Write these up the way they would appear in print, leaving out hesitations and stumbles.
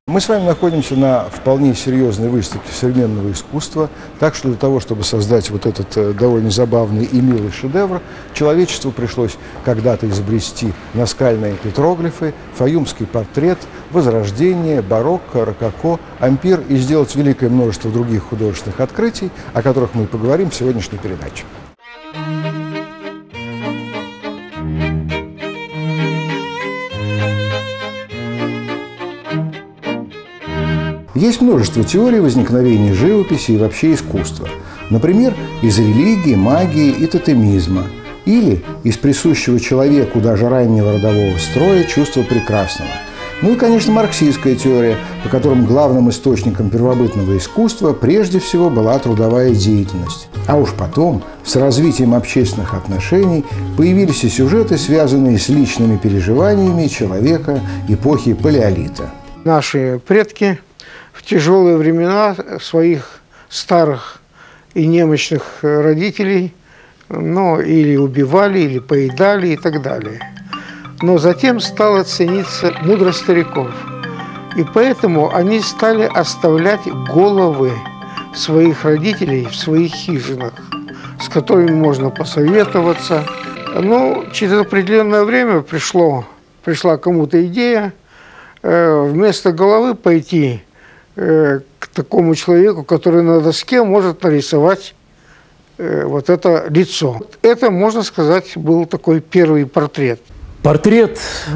Мы с вами находимся на вполне серьезной выставке современного искусства, так что для того, чтобы создать вот этот довольно забавный и милый шедевр, человечеству пришлось когда-то изобрести наскальные петроглифы, фаюмский портрет, Возрождение, барокко, рококо, ампир и сделать великое множество других художественных открытий, о которых мы поговорим в сегодняшней передаче. Есть множество теорий возникновения живописи и вообще искусства. Например, из религии, магии и тотемизма. Или из присущего человеку даже раннего родового строя чувства прекрасного. Ну и, конечно, марксистская теория, по которым главным источником первобытного искусства прежде всего была трудовая деятельность. А уж потом, с развитием общественных отношений, появились и сюжеты, связанные с личными переживаниями человека эпохи палеолита. Наши предки в тяжелые времена своих старых и немощных родителей, или убивали, или поедали и так далее. Но затем стала цениться мудрость стариков. И поэтому они стали оставлять головы своих родителей в своих хижинах, с которыми можно посоветоваться. Но через определенное время пришла кому-то идея вместо головы пойти к такому человеку, который на доске может нарисовать вот это лицо. Это, можно сказать, был такой первый портрет. Портрет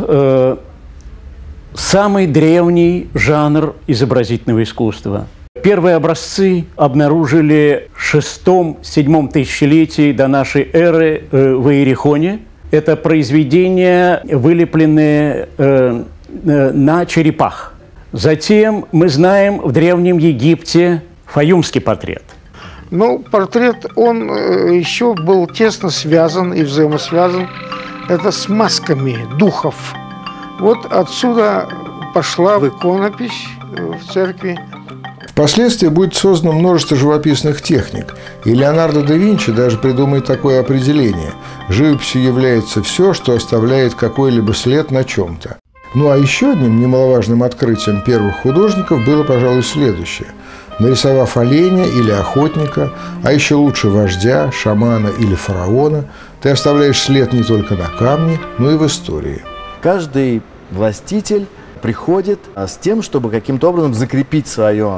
самый древний жанр изобразительного искусства. Первые образцы обнаружили в VI-VII тысячелетии до нашей эры в Иерихоне. Это произведения, вылепленные на черепах. Затем мы знаем в Древнем Египте фаюмский портрет. Портрет, он еще был тесно связан и взаимосвязан с масками духов. Вот отсюда пошла иконопись в церкви. Впоследствии будет создано множество живописных техник, и Леонардо да Винчи даже придумает такое определение: живописью является все, что оставляет какой-либо след на чем-то. А еще одним немаловажным открытием первых художников было, пожалуй, следующее. Нарисовав оленя или охотника, а еще лучше вождя, шамана или фараона, ты оставляешь след не только на камне, но и в истории. Каждый властитель приходит с тем, чтобы каким-то образом закрепить свое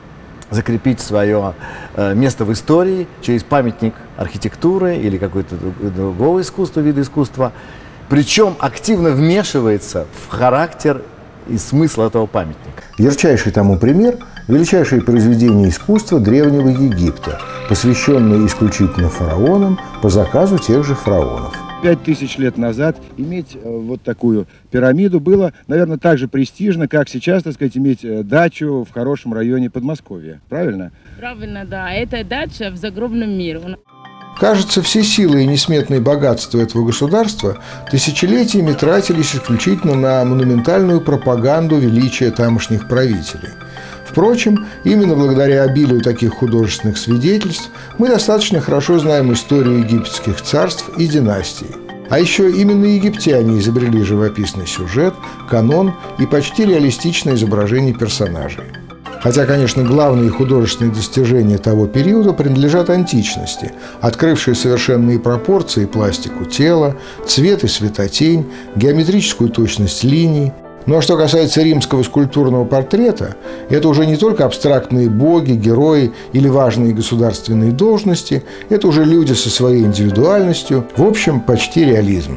место в истории через памятник архитектуры или какого-то другого искусства, вида искусства. Причем активно вмешивается в характер и смысл этого памятника. Ярчайший тому пример – величайшие произведения искусства Древнего Египта, посвященные исключительно фараонам по заказу тех же фараонов. 5000 лет назад иметь вот такую пирамиду было, наверное, так же престижно, как сейчас, иметь дачу в хорошем районе Подмосковья. Правильно? Правильно, да. Это дача в загробном мире. Кажется, все силы и несметные богатства этого государства тысячелетиями тратились исключительно на монументальную пропаганду величия тамошних правителей. Впрочем, именно благодаря обилию таких художественных свидетельств мы достаточно хорошо знаем историю египетских царств и династий. А еще именно египтяне изобрели живописный сюжет, канон и почти реалистичное изображение персонажей. Хотя, конечно, главные художественные достижения того периода принадлежат античности, открывшей совершенные пропорции и пластику тела, цвет и светотень, геометрическую точность линий. А что касается римского скульптурного портрета, это уже не только абстрактные боги, герои или важные государственные должности, это уже люди со своей индивидуальностью, в общем, почти реализм.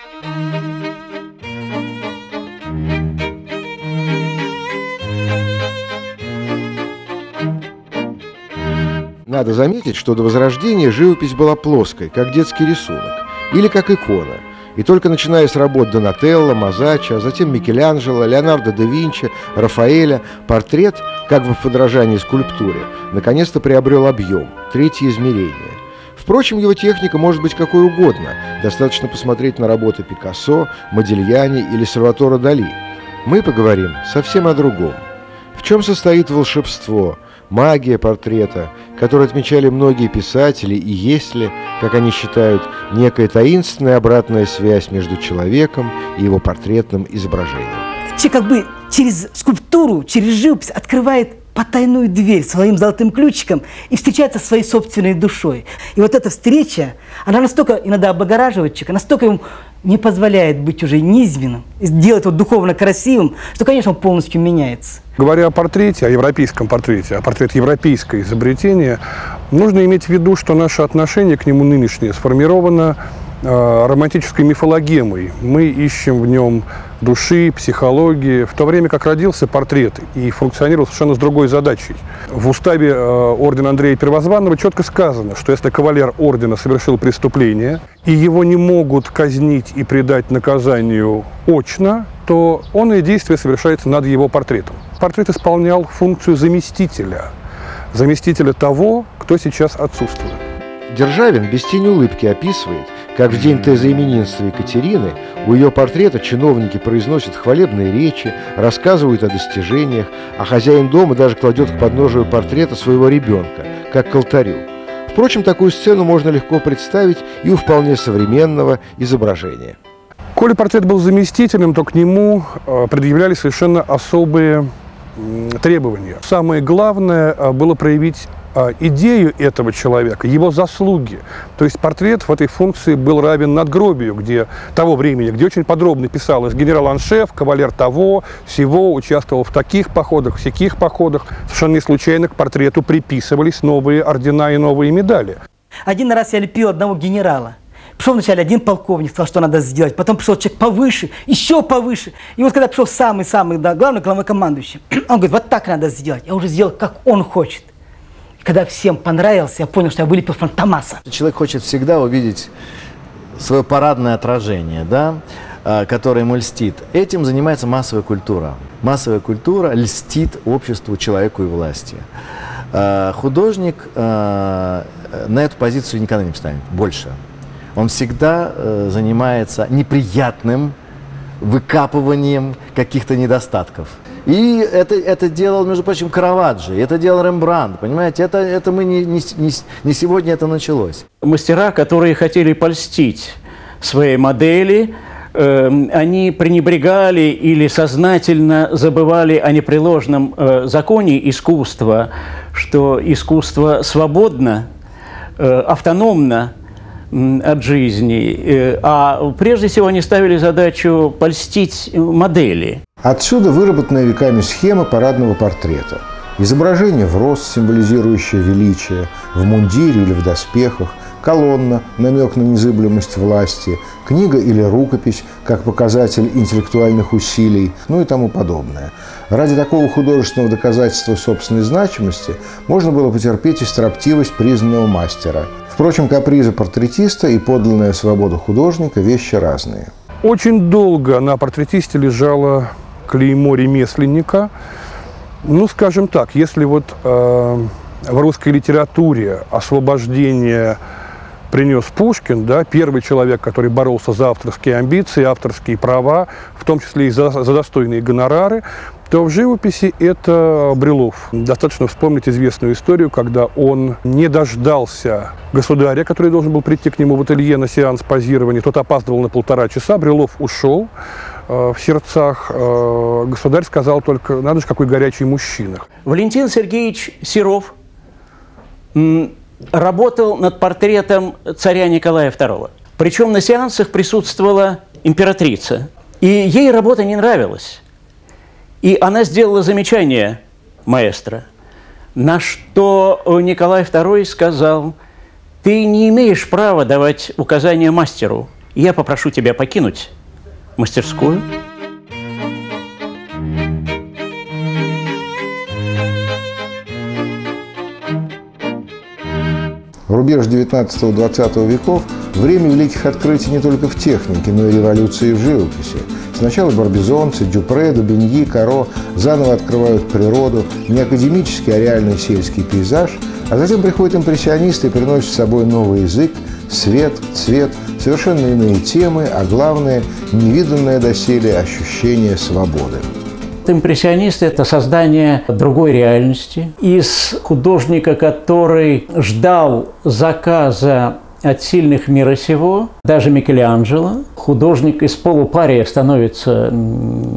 Надо заметить, что до Возрождения живопись была плоской, как детский рисунок, или как икона. И только начиная с работ Донателло, Мазаччо, а затем Микеланджело, Леонардо да Винчи, Рафаэля, портрет, как бы в подражании скульптуре, наконец-то приобрел объем, третье измерение. Впрочем, его техника может быть какой угодно. Достаточно посмотреть на работы Пикассо, Модильяни или Сальваторе Дали. Мы поговорим совсем о другом. В чем состоит волшебство, магия портрета, которую отмечали многие писатели, и есть ли, как они считают, некая таинственная обратная связь между человеком и его портретным изображением. человек как бы через скульптуру, через живопись открывает потайную дверь своим золотым ключиком и встречается со своей собственной душой. И вот эта встреча, она настолько иногда облагораживает человека, настолько ему не позволяет быть уже низменным, сделать его духовно красивым, что, конечно, он полностью меняется. Говоря о портрете, о европейском портрете, о портрете европейское изобретение, нужно иметь в виду, что наше отношение к нему нынешнее сформировано романтической мифологемой. Мы ищем в нем души, психологии, в то время как родился портрет и функционировал совершенно с другой задачей. В уставе ордена Андрея Первозванного четко сказано, что если кавалер ордена совершил преступление, и его не могут казнить и предать наказанию очно, то онное действие совершается над его портретом. Портрет исполнял функцию заместителя того, кто сейчас отсутствует. Державин без тени улыбки описывает, как в день тезоименинства Екатерины у ее портрета чиновники произносят хвалебные речи, рассказывают о достижениях, а хозяин дома даже кладет к подножию портрета своего ребенка, как к алтарю. Впрочем, такую сцену можно легко представить и у вполне современного изображения. Коли портрет был заместителем, то к нему предъявлялись совершенно особые требования. Самое главное было проявить идею этого человека, его заслуги. То есть портрет в этой функции был равен надгробию, того времени, где очень подробно писалось: генерал-аншеф, кавалер того, сего, участвовал в таких походах, в сяких походах. Совершенно не случайно к портрету приписывались новые ордена и новые медали. Один раз я лепил одного генерала. Пришел вначале один полковник, сказал, что надо сделать. Потом пришел человек повыше, еще повыше. И вот когда пришел самый-самый главнокомандующий, он говорит: вот так надо сделать. Я уже сделал, как он хочет. Когда всем понравился, я понял, что я вылепил Фантомаса. Человек хочет всегда увидеть свое парадное отражение, да, которое ему льстит. Этим занимается массовая культура. Массовая культура льстит обществу, человеку и власти. Художник на эту позицию никогда не встанет больше. Он всегда занимается неприятным выкапыванием каких-то недостатков. И это делал, между прочим, Караваджо, это делал Рембрандт, понимаете, это мы не сегодня это началось. Мастера, которые хотели польстить своей модели, они пренебрегали или сознательно забывали о непреложном законе искусства, что искусство свободно, автономно от жизни, а прежде всего они ставили задачу польстить модели. Отсюда выработанная веками схема парадного портрета. Изображение в рост, символизирующее величие, в мундире или в доспехах, колонна, намек на незыблемость власти, книга или рукопись, как показатель интеллектуальных усилий, ну и тому подобное. Ради такого художественного доказательства собственной значимости можно было потерпеть и строптивость признанного мастера. Впрочем, капризы портретиста и подлинная свобода художника – вещи разные. Очень долго на портретисте лежало клеймо ремесленника. Ну, скажем так, если вот в русской литературе освобождение принес Пушкин, да, первый человек, который боролся за авторские амбиции, авторские права, в том числе и за достойные гонорары, то в живописи это Брюлов. Достаточно вспомнить известную историю, когда он не дождался государя, который должен был прийти к нему в ателье на сеанс позирования. Тот опаздывал на 1,5 часа, Брюлов ушел в сердцах. Государь сказал только: надо же, какой горячий мужчина. Валентин Сергеевич Серов работал над портретом царя Николая II. Причем на сеансах присутствовала императрица. И ей работа не нравилась. И она сделала замечание маэстро, на что Николай II сказал: ты не имеешь права давать указания мастеру, я попрошу тебя покинуть мастерскую. Рубеж 19-20 веков – время великих открытий не только в технике, но и революции в живописи. Сначала барбизонцы, Дюпре, Дубиньи, Каро заново открывают природу, не академический, а реальный сельский пейзаж, а затем приходят импрессионисты и приносят с собой новый язык, свет, цвет, совершенно иные темы, а главное – невиданное доселе ощущение свободы. Импрессионисты – это создание другой реальности. Из художника, который ждал заказа от сильных мира сего, даже Микеланджело, художник из полупария становится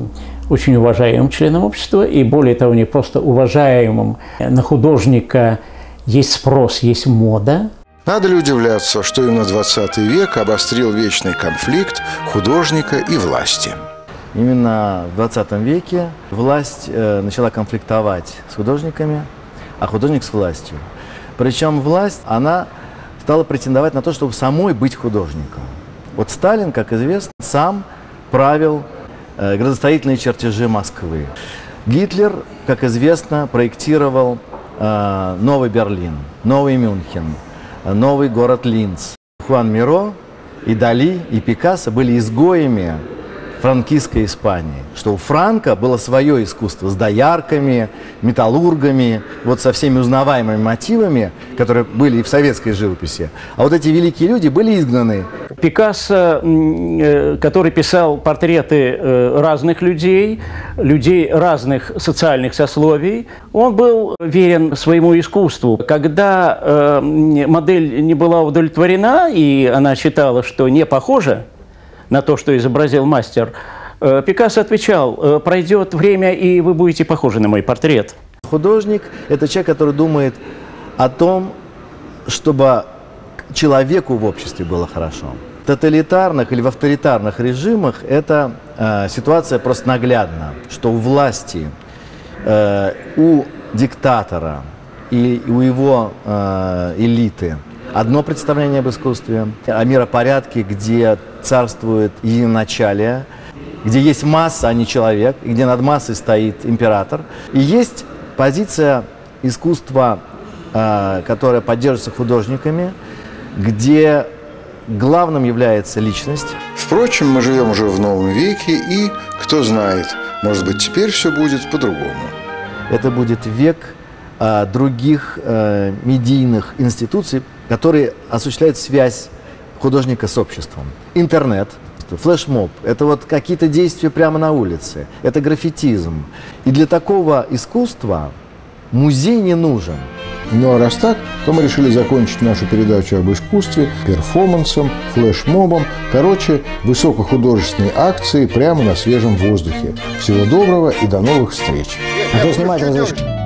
очень уважаемым членом общества, и более того, не просто уважаемым. На художника есть спрос, есть мода. Надо ли удивляться, что именно 20 век обострил вечный конфликт художника и власти? Именно в 20 веке власть начала конфликтовать с художниками, а художник с властью. Причем власть, она стала претендовать на то, чтобы самой быть художником. Вот Сталин, как известно, сам правил градостроительные чертежи Москвы. Гитлер, как известно, проектировал новый Берлин, новый Мюнхен, новый город Линц. Хуан Миро и Дали, и Пикассо были изгоями франкистской Испании, что у Франко было свое искусство с доярками, металлургами, вот со всеми узнаваемыми мотивами, которые были и в советской живописи. А вот эти великие люди были изгнаны. Пикассо, который писал портреты разных людей, людей разных социальных сословий, он был верен своему искусству. Когда модель не была удовлетворена, и она считала, что не похожа на то, что изобразил мастер, Пикассо отвечал: пройдет время, и вы будете похожи на мой портрет. Художник – это человек, который думает о том, чтобы человеку в обществе было хорошо. В тоталитарных или в авторитарных режимах эта ситуация просто наглядна, что у власти, у диктатора и у его элиты одно представление об искусстве, о миропорядке, где царствует единоначалие, где есть масса, а не человек, и где над массой стоит император. И есть позиция искусства, которая поддерживается художниками, где главным является личность. Впрочем, мы живем уже в новом веке, и, кто знает, может быть, теперь все будет по-другому. Это будет век других медийных институций, которые осуществляют связь художника с обществом. Интернет, флешмоб – это вот какие-то действия прямо на улице, это граффитизм. И для такого искусства музей не нужен. Ну а раз так, то мы решили закончить нашу передачу об искусстве перформансом, флешмобом, короче, высокохудожественной акцией прямо на свежем воздухе. Всего доброго и до новых встреч! А то снимать разрешить.